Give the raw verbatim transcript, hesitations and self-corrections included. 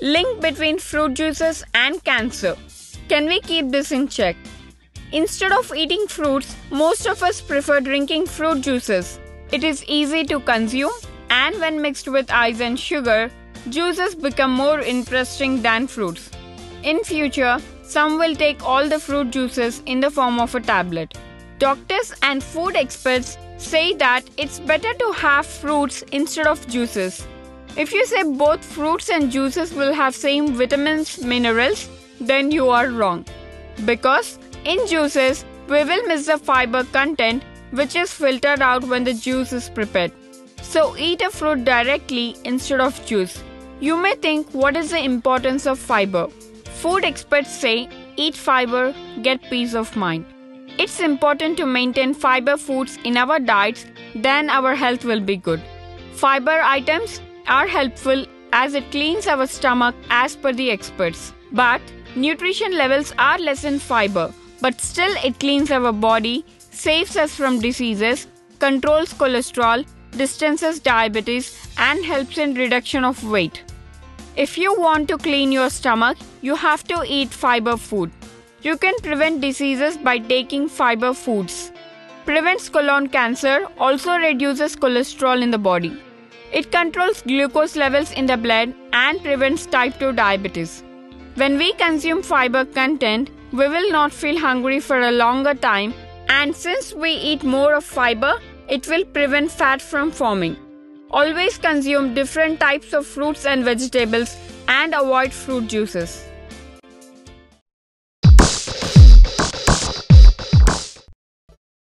Link between fruit juices and cancer. Can we keep this in check? Instead of eating fruits, most of us prefer drinking fruit juices. It is easy to consume, and when mixed with ice and sugar, juices become more interesting than fruits. In future, some will take all the fruit juices in the form of a tablet. Doctors and food experts say that it's better to have fruits instead of juices. If you say both fruits and juices will have same vitamins, minerals, then you are wrong. Because in juices, we will miss the fiber content which is filtered out when the juice is prepared. So eat a fruit directly instead of juice. You may think, what is the importance of fiber? Food experts say, eat fiber, get peace of mind. It's important to maintain fiber foods in our diets, then our health will be good. Fiber items are helpful as it cleans our stomach as per the experts. But nutrition levels are less in fiber, but still it cleans our body, saves us from diseases, controls cholesterol, distances diabetes, and helps in reduction of weight. If you want to clean your stomach, you have to eat fiber food. You can prevent diseases by taking fiber foods. Prevents colon cancer, also reduces cholesterol in the body. It controls glucose levels in the blood and prevents type two diabetes. When we consume fiber content, we will not feel hungry for a longer time, and since we eat more of fiber, it will prevent fat from forming. Always consume different types of fruits and vegetables and avoid fruit juices.